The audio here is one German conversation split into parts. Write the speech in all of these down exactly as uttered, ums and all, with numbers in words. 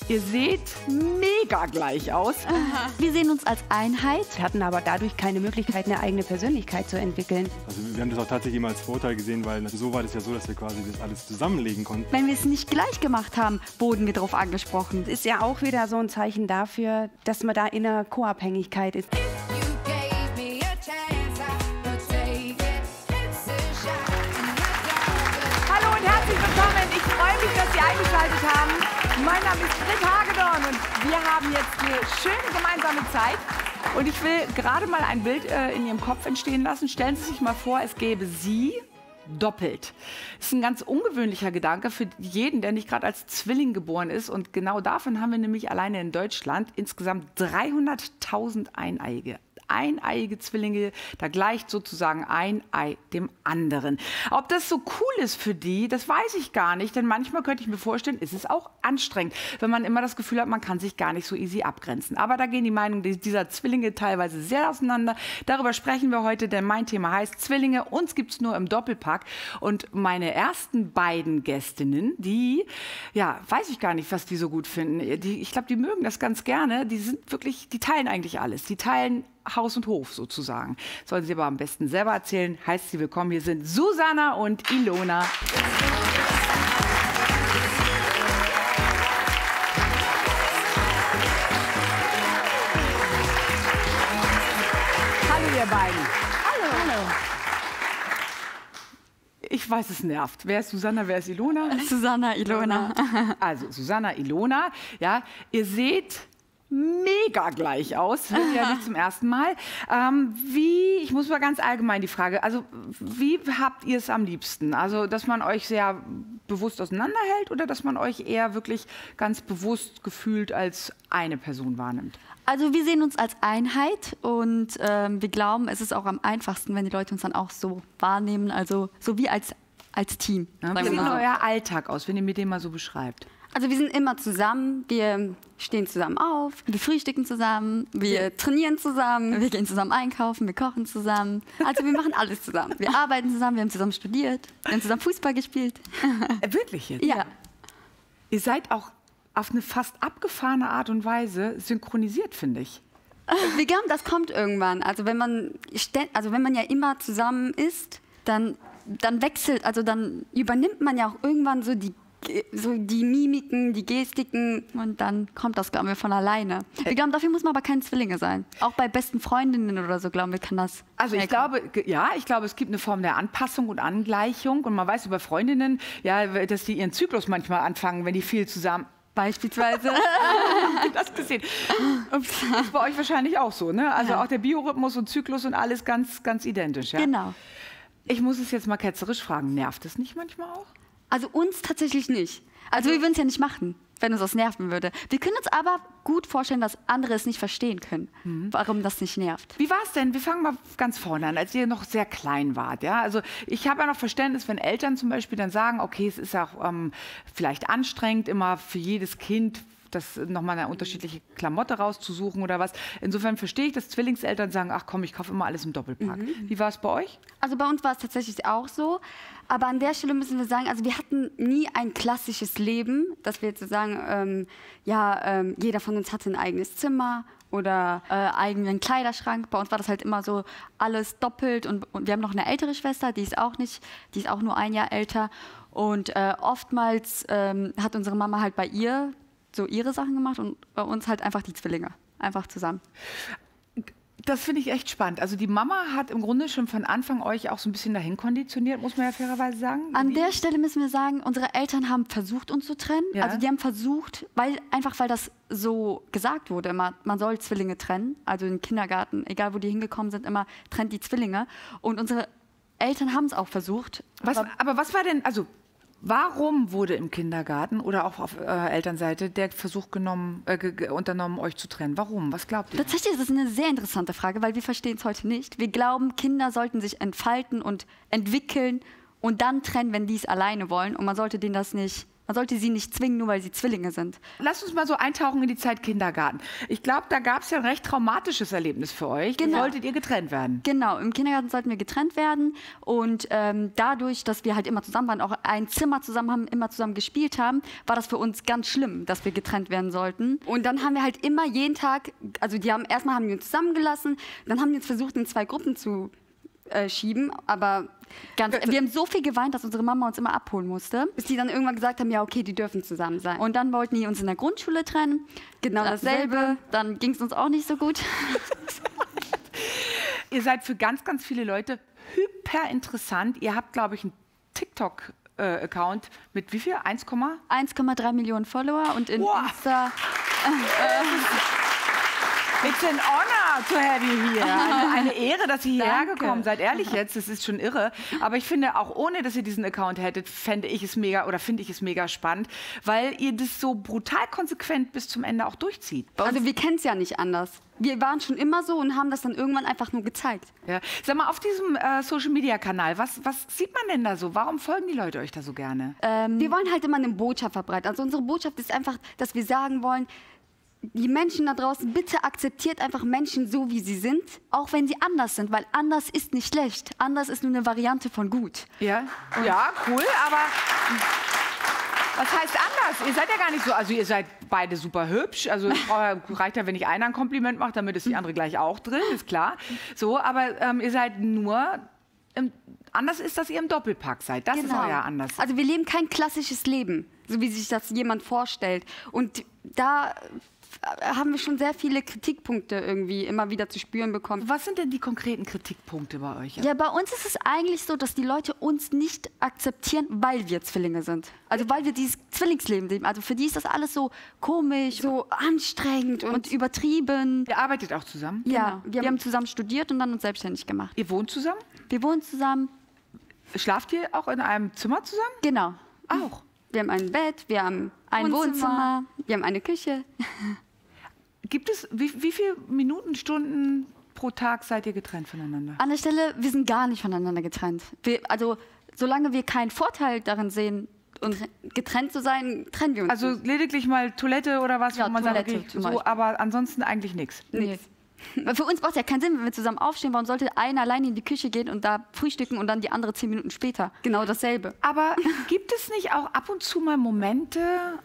Ihr seht mega gleich aus. Wir sehen uns als Einheit. Wir hatten aber dadurch keine Möglichkeit, eine eigene Persönlichkeit zu entwickeln. Also wir haben das auch tatsächlich immer als Vorteil gesehen, weil so war das ja so, dass wir quasi das alles zusammenlegen konnten. Wenn wir es nicht gleich gemacht haben, wurden wir darauf angesprochen. Ist ja auch wieder so ein Zeichen dafür, dass man da in einer Co-Abhängigkeit ist. Hallo und herzlich willkommen. Ich freue mich, dass Sie eingeschaltet haben. Mein Name ist Britt Hagedorn und wir haben jetzt eine schöne gemeinsame Zeit. Und ich will gerade mal ein Bild äh, in Ihrem Kopf entstehen lassen. Stellen Sie sich mal vor, es gäbe Sie doppelt. Das ist ein ganz ungewöhnlicher Gedanke für jeden, der nicht gerade als Zwilling geboren ist. Und genau davon haben wir nämlich alleine in Deutschland insgesamt dreihunderttausend Eineiige. Eineiige Zwillinge, da gleicht sozusagen ein Ei dem anderen. Ob das so cool ist für die, das weiß ich gar nicht, denn manchmal könnte ich mir vorstellen, ist es auch anstrengend, wenn man immer das Gefühl hat, man kann sich gar nicht so easy abgrenzen. Aber da gehen die Meinungen dieser Zwillinge teilweise sehr auseinander. Darüber sprechen wir heute, denn mein Thema heißt Zwillinge. Uns gibt es nur im Doppelpack. Und meine ersten beiden Gästinnen, die, ja, weiß ich gar nicht, was die so gut finden. Die, ich glaube, die mögen das ganz gerne. Die sind wirklich, die teilen eigentlich alles. Die teilen Haus und Hof sozusagen. Sollen Sie aber am besten selber erzählen. Heißt Sie willkommen. Hier sind Susanna und Ilona. Hallo ihr beiden. Hallo. Hallo. Ich weiß, es nervt. Wer ist Susanna, wer ist Ilona? Susanna, Ilona. Also Susanna, Ilona. Ja, ihr seht mega gleich aus, das ist ja nicht zum ersten Mal. Ähm, wie, ich muss mal ganz allgemein die Frage, also wie habt ihr es am liebsten? Also, dass man euch sehr bewusst auseinanderhält oder dass man euch eher wirklich ganz bewusst gefühlt als eine Person wahrnimmt? Also wir sehen uns als Einheit und ähm, wir glauben, es ist auch am einfachsten, wenn die Leute uns dann auch so wahrnehmen, also so wie als, als Team. Ja, wie sieht denn euer Alltag aus, wenn ihr mir den mal so beschreibt? Also wir sind immer zusammen, wir stehen zusammen auf, wir frühstücken zusammen, wir trainieren zusammen, wir gehen zusammen einkaufen, wir kochen zusammen. Also wir machen alles zusammen. Wir arbeiten zusammen, wir haben zusammen studiert, wir haben zusammen Fußball gespielt. Äh, wirklich jetzt? Ja. Ihr seid auch auf eine fast abgefahrene Art und Weise synchronisiert, finde ich. Wir glauben, das kommt irgendwann. Also wenn man, also wenn man ja immer zusammen ist, dann, dann wechselt, also dann übernimmt man ja auch irgendwann so die so die Mimiken, die Gestiken und dann kommt das, glauben wir, von alleine. Wir glauben, dafür muss man aber keine Zwillinge sein. Auch bei besten Freundinnen oder so, glauben wir, kann das. Also ich glaube, ja, ich glaube, es gibt eine Form der Anpassung und Angleichung und man weiß über Freundinnen, ja, dass die ihren Zyklus manchmal anfangen, wenn die viel zusammen beispielsweise. Das gesehen. Ups. Das ist bei euch wahrscheinlich auch so, ne? Also ja. Auch der Biorhythmus und Zyklus und alles ganz, ganz identisch, ja? Genau. Ich muss es jetzt mal ketzerisch fragen, nervt es nicht manchmal auch? Also uns tatsächlich nicht. Also wir würden es ja nicht machen, wenn uns das nerven würde. Wir können uns aber gut vorstellen, dass andere es nicht verstehen können, mhm. warum das nicht nervt. Wie war es denn? Wir fangen mal ganz vorne an, als ihr noch sehr klein wart. Ja? Also ich habe ja noch Verständnis, wenn Eltern zum Beispiel dann sagen, okay, es ist auch ähm, vielleicht anstrengend, immer für jedes Kind das nochmal eine unterschiedliche Klamotte rauszusuchen oder was. Insofern verstehe ich, dass Zwillingseltern sagen, ach komm, ich kaufe immer alles im Doppelpack. Mhm. Wie war es bei euch? Also bei uns war es tatsächlich auch so. Aber an der Stelle müssen wir sagen, also wir hatten nie ein klassisches Leben, dass wir jetzt so sagen, ähm, ja, ähm, jeder von uns hatte ein eigenes Zimmer oder äh, eigenen Kleiderschrank. Bei uns war das halt immer so alles doppelt und, und wir haben noch eine ältere Schwester, die ist auch nicht, die ist auch nur ein Jahr älter. Und äh, oftmals ähm, hat unsere Mama halt bei ihr so ihre Sachen gemacht und bei uns halt einfach die Zwillinge, einfach zusammen. Das finde ich echt spannend. Also die Mama hat im Grunde schon von Anfang euch auch so ein bisschen dahin konditioniert, muss man ja fairerweise sagen. An der Stelle müssen wir sagen, unsere Eltern haben versucht, uns zu trennen. Ja. Also die haben versucht, weil, einfach weil das so gesagt wurde, immer, man soll Zwillinge trennen. Also im Kindergarten, egal wo die hingekommen sind, immer trennt die Zwillinge. Und unsere Eltern haben es auch versucht. Was, aber, aber was war denn, also warum wurde im Kindergarten oder auch auf äh, Elternseite der Versuch genommen, äh, unternommen, euch zu trennen? Warum? Was glaubt ihr? Tatsächlich ist das eine sehr interessante Frage, weil wir verstehen es heute nicht. Wir glauben, Kinder sollten sich entfalten und entwickeln und dann trennen, wenn die es alleine wollen. Und man sollte denen das nicht Man sollte sie nicht zwingen, nur weil sie Zwillinge sind. Lass uns mal so eintauchen in die Zeit Kindergarten. Ich glaube, da gab es ja ein recht traumatisches Erlebnis für euch. Genau. Da solltet ihr getrennt werden. Genau, im Kindergarten sollten wir getrennt werden. Und ähm, dadurch, dass wir halt immer zusammen waren, auch ein Zimmer zusammen haben, immer zusammen gespielt haben, war das für uns ganz schlimm, dass wir getrennt werden sollten. Und dann haben wir halt immer jeden Tag, also die haben erstmal haben die uns zusammengelassen, dann haben die uns versucht, in zwei Gruppen zu äh, schieben, aber ganz, wir haben so viel geweint, dass unsere Mama uns immer abholen musste, bis die dann irgendwann gesagt haben, ja okay, die dürfen zusammen sein. Und dann wollten die uns in der Grundschule trennen, genau dasselbe, dann ging es uns auch nicht so gut. Ihr seid für ganz, ganz viele Leute hyper interessant. Ihr habt, glaube ich, einen TikTok-Account mit wie viel? eins, eins Komma drei Millionen Follower und in Wow. Insta... It's an honor to have you here. Also eine Ehre, dass ihr hierher Danke. gekommen seid. Ehrlich jetzt, das ist schon irre. Aber ich finde, auch ohne, dass ihr diesen Account hättet, fände ich es mega oder finde ich es mega spannend, weil ihr das so brutal konsequent bis zum Ende auch durchzieht. Also wir kennen es ja nicht anders. Wir waren schon immer so und haben das dann irgendwann einfach nur gezeigt. Ja. Sag mal, auf diesem äh, Social-Media-Kanal, was, was sieht man denn da so? Warum folgen die Leute euch da so gerne? Ähm, wir wollen halt immer eine Botschaft verbreiten. Also unsere Botschaft ist einfach, dass wir sagen wollen, die Menschen da draußen, bitte akzeptiert einfach Menschen so, wie sie sind, auch wenn sie anders sind, weil anders ist nicht schlecht. Anders ist nur eine Variante von gut. Ja, ja, cool, aber was heißt anders? Ihr seid ja gar nicht so, also ihr seid beide super hübsch, also es reicht ja, wenn ich einer ein Kompliment mache, damit ist die andere gleich auch drin, ist klar. So, aber ähm, ihr seid nur, im, anders ist, dass ihr im Doppelpack seid, das ist euer anders. Also wir leben kein klassisches Leben, so wie sich das jemand vorstellt. Und da haben wir schon sehr viele Kritikpunkte irgendwie immer wieder zu spüren bekommen. Was sind denn die konkreten Kritikpunkte bei euch? Ja, bei uns ist es eigentlich so, dass die Leute uns nicht akzeptieren, weil wir Zwillinge sind. Also weil wir dieses Zwillingsleben leben. Also für die ist das alles so komisch, so anstrengend und, und übertrieben. Ihr arbeitet auch zusammen? Ja, Genau. wir haben zusammen studiert und dann uns selbstständig gemacht. Ihr wohnt zusammen? Wir wohnen zusammen. Schlaft ihr auch in einem Zimmer zusammen? Genau. Auch. Wir haben ein Bett, wir haben ein Wohnzimmer. Wohnzimmer, wir haben eine Küche. Gibt es, wie, wie viele Minuten, Stunden pro Tag seid ihr getrennt voneinander? An der Stelle, wir sind gar nicht voneinander getrennt. Wir, also, solange wir keinen Vorteil darin sehen, uns getrennt zu sein, trennen wir uns Also nicht. lediglich mal Toilette oder was, Ja, wo man Toilette sagt, okay, zum so, Beispiel. aber ansonsten eigentlich nichts. Nee. Weil für uns macht es ja keinen Sinn, wenn wir zusammen aufstehen. Warum sollte einer alleine in die Küche gehen und da frühstücken und dann die andere zehn Minuten später? Genau dasselbe. Aber gibt es nicht auch ab und zu mal Momente,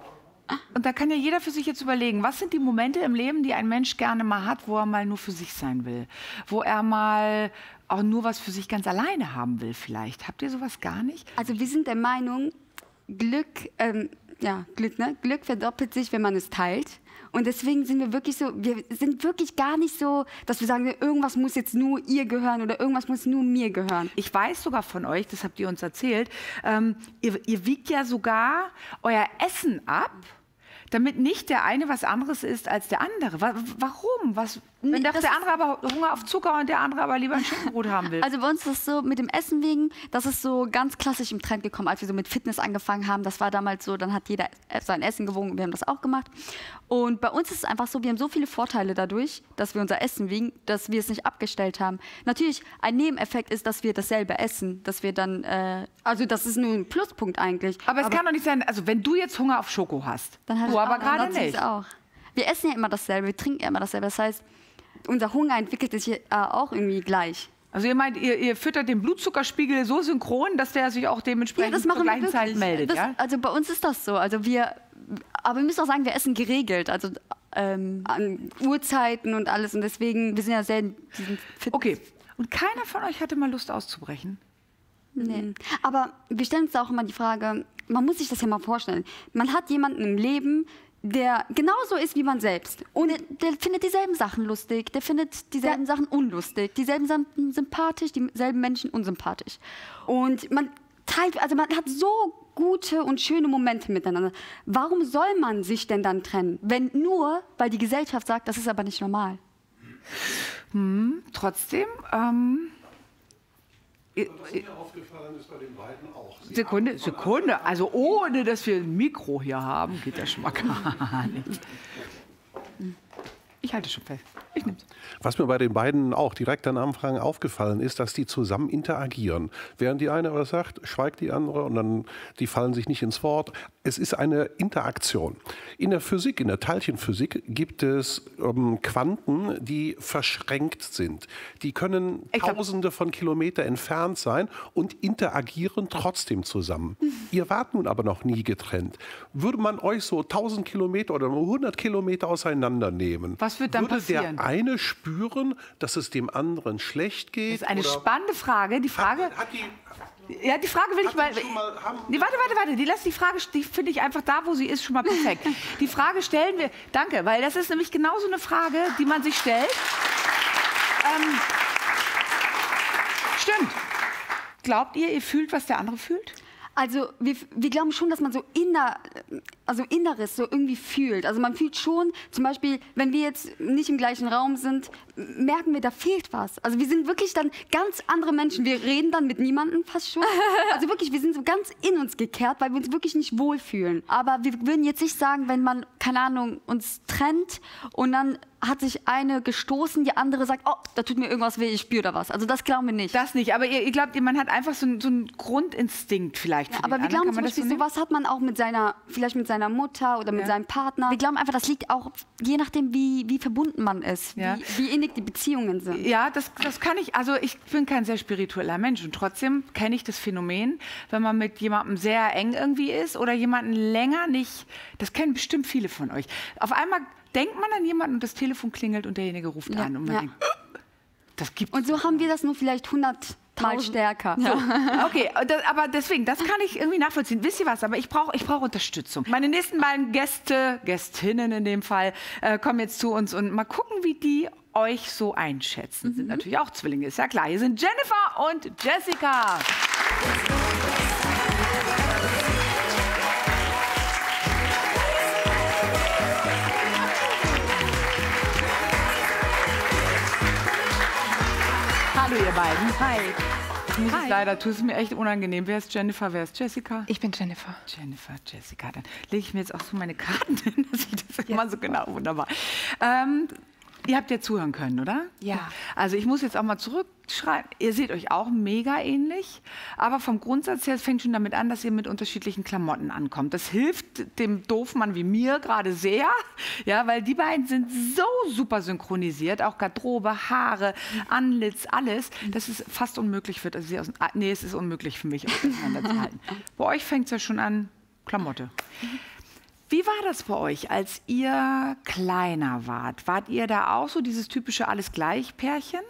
und da kann ja jeder für sich jetzt überlegen, was sind die Momente im Leben, die ein Mensch gerne mal hat, wo er mal nur für sich sein will? Wo er mal auch nur was für sich ganz alleine haben will vielleicht. Habt ihr sowas gar nicht? Also wir sind der Meinung, Glück, ähm, ja, Glück, ne? Glück verdoppelt sich, wenn man es teilt. Und deswegen sind wir wirklich so, wir sind wirklich gar nicht so, dass wir sagen, irgendwas muss jetzt nur ihr gehören oder irgendwas muss nur mir gehören. Ich weiß sogar von euch, das habt ihr uns erzählt, ähm, ihr, ihr wiegt ja sogar euer Essen ab, damit nicht der eine was anderes ist als der andere. Wa warum? Was, wenn Nee, doch das der ist- andere aber Hunger auf Zucker und der andere aber lieber ein Schinkenbrot haben will. Also bei uns ist es so, mit dem Essen wegen, das ist so ganz klassisch im Trend gekommen, als wir so mit Fitness angefangen haben. Das war damals so, dann hat jeder sein Essen gewogen und wir haben das auch gemacht. Und bei uns ist es einfach so, wir haben so viele Vorteile dadurch, dass wir unser Essen wiegen, dass wir es nicht abgestellt haben. Natürlich, ein Nebeneffekt ist, dass wir dasselbe essen, dass wir dann, äh, also das ist nur ein Pluspunkt eigentlich. aber es kann doch nicht sein, also wenn du jetzt Hunger auf Schoko hast, Dann hat du es aber auch- gerade dann hat sie es nicht. auch. Wir essen ja immer dasselbe, wir trinken ja immer dasselbe. Das heißt, unser Hunger entwickelt sich äh, auch irgendwie gleich. Also ihr meint, ihr, ihr füttert den Blutzuckerspiegel so synchron, dass der sich auch dementsprechend zur gleichen Zeit meldet, das, ja? Also bei uns ist das so. Also wir, aber wir müssen auch sagen, wir essen geregelt, also ähm, an Uhrzeiten und alles. Und deswegen, wir sind ja sehr in diesem Fitness. Okay, und keiner von euch hatte mal Lust auszubrechen? Nee. Aber wir stellen uns auch immer die Frage, man muss sich das ja mal vorstellen. Man hat jemanden im Leben, der genauso ist wie man selbst. Und der, der findet dieselben Sachen lustig, der findet dieselben Sachen unlustig, dieselben Sachen sympathisch, dieselben Menschen unsympathisch. Und man teilt, also man hat so gute und schöne Momente miteinander. Warum soll man sich denn dann trennen? Wenn nur, weil die Gesellschaft sagt, das ist aber nicht normal. Trotzdem, ähm, Was mir aufgefallen ist bei den beiden auch. Sie Sekunde, Sekunde. Also ohne, dass wir ein Mikro hier haben, geht das schon mal gar nicht. Ich halte schon fest. Ich nehm's. Was mir bei den beiden auch direkt am Anfang aufgefallen ist, dass die zusammen interagieren. Während die eine was sagt, schweigt die andere und dann die fallen sich nicht ins Wort. Es ist eine Interaktion. In der Physik, in der Teilchenphysik gibt es ähm, Quanten, die verschränkt sind. Die können Ich glaub- Tausende von Kilometern entfernt sein und interagieren trotzdem zusammen. Ihr wart nun aber noch nie getrennt. Würde man euch so tausend Kilometer oder nur hundert Kilometer auseinandernehmen, Was wird dann würde passieren? der eine spüren, dass es dem anderen schlecht geht? Das ist eine oder spannende Frage. Die Frage, Hat, hat die, ja, die Frage will ich hat mal. die schon mal haben, Nee, warte, warte, warte. Die lässt die Frage, die finde ich einfach da, wo sie ist, schon mal perfekt. Die Frage stellen wir. Danke, weil das ist nämlich genau so eine Frage, die man sich stellt. Ähm, stimmt. Glaubt ihr, ihr fühlt, was der andere fühlt? Also wir, wir glauben schon, dass man so inner, also Inneres so irgendwie fühlt. Also man fühlt schon, zum Beispiel, wenn wir jetzt nicht im gleichen Raum sind, merken wir, da fehlt was. Also wir sind wirklich dann ganz andere Menschen. Wir reden dann mit niemandem fast schon. Also wirklich, wir sind so ganz in uns gekehrt, weil wir uns wirklich nicht wohlfühlen. Aber wir würden jetzt nicht sagen, wenn man, keine Ahnung, uns trennt und dann hat sich eine gestoßen, die andere sagt, oh, da tut mir irgendwas weh, ich spüre da was. Also das glauben wir nicht. Das nicht. Aber ihr, ihr glaubt, man hat einfach so, einen- so einen Grundinstinkt vielleicht. Für Aber den wir anderen. glauben Kann zum man das Beispiel, so nehmen? sowas hat man auch mit seiner, vielleicht mit seiner Mutter oder mit Ja. seinem Partner. Wir glauben einfach, das liegt auch, je nachdem, wie, wie verbunden man ist, Ja. wie, wie innig die Beziehungen sind. Ja, das, das kann ich. Also ich bin kein sehr spiritueller Mensch und trotzdem kenne ich das Phänomen, wenn man mit jemandem sehr eng irgendwie ist oder jemanden länger nicht. Das kennen bestimmt viele von euch. Auf einmal denkt man an jemanden und das Telefon klingelt und derjenige ruft Ja, an und man ja. denkt, das gibt's. Und so haben wir das nur vielleicht hundertmal stärker. Okay, das, aber deswegen, das kann ich irgendwie nachvollziehen. Wisst ihr was? Aber ich brauche ich brauch Unterstützung. Meine nächsten beiden Gäste, Gästinnen in dem Fall, äh, kommen jetzt zu uns und mal gucken, wie die euch so einschätzen. Sind natürlich auch Zwillinge, ist ja klar. Hier sind Jennifer und Jessica. Hallo ihr beiden. Hi. Ich muss es leider, tut es mir echt unangenehm. Wer ist Jennifer, wer ist Jessica? Ich bin Jennifer. Jennifer, Jessica. Dann lege ich mir jetzt auch so meine Karten hin, dass ich das immer so genau, wunderbar. Ähm, ihr habt ja zuhören können, oder? Ja. Also ich muss jetzt auch mal zurückschreiben. Ihr seht euch auch mega ähnlich, aber vom Grundsatz her, es fängt schon damit an, dass ihr mit unterschiedlichen Klamotten ankommt. Das hilft dem Doofmann wie mir gerade sehr, ja, weil die beiden sind so super synchronisiert, auch Garderobe, Haare, Antlitz, alles, dass es fast unmöglich wird. Also sie aus, nee, es ist unmöglich für mich, euch auseinanderzuhalten. Bei euch fängt es ja schon an, Klamotte. Wie war das bei euch, als ihr kleiner wart? Wart ihr da auch so dieses typische Alles-Gleich-Pärchen?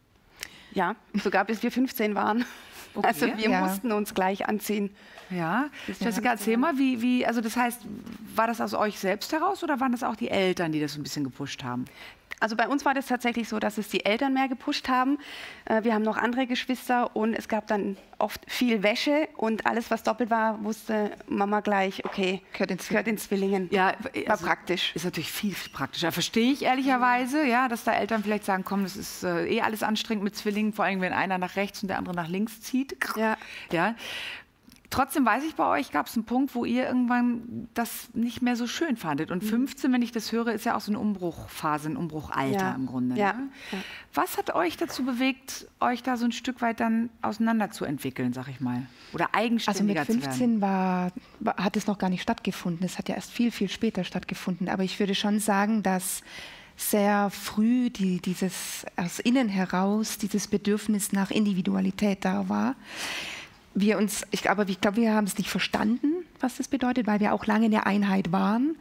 Ja, sogar bis wir fünfzehn waren. Okay. Also wir Ja. mussten uns gleich anziehen. Ja. Jessica, erzähl mal, wie, wie, also das heißt, war das aus euch selbst heraus oder waren das auch die Eltern, die das so ein bisschen gepusht haben? Also bei uns war das tatsächlich so, dass es die Eltern mehr gepusht haben. Äh, Wir haben noch andere Geschwister und es gab dann oft viel Wäsche und alles, was doppelt war, wusste Mama gleich, okay, Gehört den gehört den Zwillingen. Ja, War praktisch. Ist natürlich viel, viel praktischer. Verstehe ich ehrlicherweise, ja, dass da Eltern vielleicht sagen, komm, das ist äh, eh alles anstrengend mit Zwillingen, vor allem wenn einer nach rechts und der andere nach links zieht. Ja. Ja. Trotzdem weiß ich, bei euch gab es einen Punkt, wo ihr irgendwann das nicht mehr so schön fandet. Und fünfzehn, wenn ich das höre, ist ja auch so eine Umbruchphase, ein Umbruchalter Ja. im Grunde. Ja. Ne? Ja. Was hat euch dazu bewegt, euch da so ein Stück weit dann auseinanderzuentwickeln, sag ich mal? Oder Also eigenständiger mit zu werden? fünfzehn war, war, hat es noch gar nicht stattgefunden. Es hat ja erst viel, viel später stattgefunden. Aber ich würde schon sagen, dass sehr früh die, dieses aus innen heraus, dieses Bedürfnis nach Individualität da war. Wir uns, ich, aber ich glaube, wir haben es nicht verstanden, was das bedeutet, weil wir auch lange in der Einheit waren.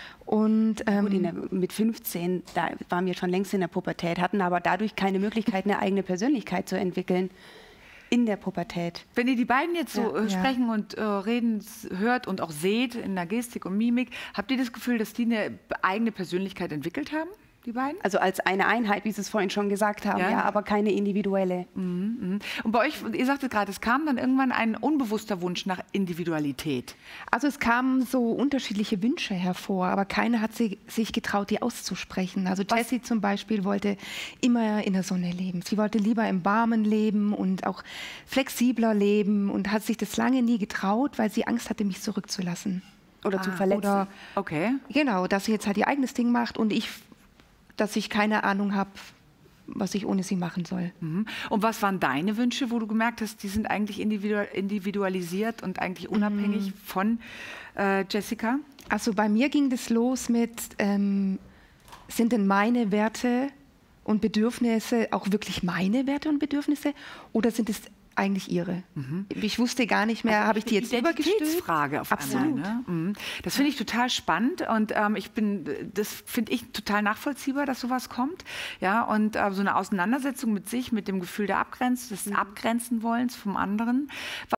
Und ähm, Gut, in der, mit fünfzehn, da waren wir schon längst in der Pubertät, hatten aber dadurch keine Möglichkeit, eine eigene Persönlichkeit zu entwickeln in der Pubertät. Wenn ihr die beiden jetzt so Ja. äh, sprechen und äh, reden, s- hört und auch seht in der Gestik und Mimik, habt ihr das Gefühl, dass die eine eigene Persönlichkeit entwickelt haben, die beiden? Also als eine Einheit, wie Sie es vorhin schon gesagt haben, Ja. ja, aber keine individuelle. Und bei euch, ihr sagtet gerade, es kam dann irgendwann ein unbewusster Wunsch nach Individualität. Also es kamen so unterschiedliche Wünsche hervor, aber keiner hat sie, sich getraut, die auszusprechen. Also Jessie zum Beispiel wollte immer in der Sonne leben. Sie wollte lieber im Warmen leben und auch flexibler leben und hat sich das lange nie getraut, weil sie Angst hatte, mich zurückzulassen. Oder zu verletzen. Oder Okay. genau, dass sie jetzt halt ihr eigenes Ding macht und ich dass ich keine Ahnung habe, was ich ohne sie machen soll. Mhm. Und was waren deine Wünsche, wo du gemerkt hast, die sind eigentlich individualisiert und eigentlich unabhängig mhm. von äh, Jessica? Also bei mir ging das los mit, ähm, sind denn meine Werte und Bedürfnisse auch wirklich meine Werte und Bedürfnisse oder sind es eigentlich ihre? Mhm. Ich wusste gar nicht mehr, also habe ich die jetzt übergestülpt? Identitätsfrage auf Absolut. einmal. Ne? Mhm. Das finde ich total spannend und ähm, ich bin, das finde ich total nachvollziehbar, dass sowas kommt. Ja, und äh, so eine Auseinandersetzung mit sich, mit dem Gefühl der Abgrenzung, des mhm. Abgrenzen wollens vom anderen.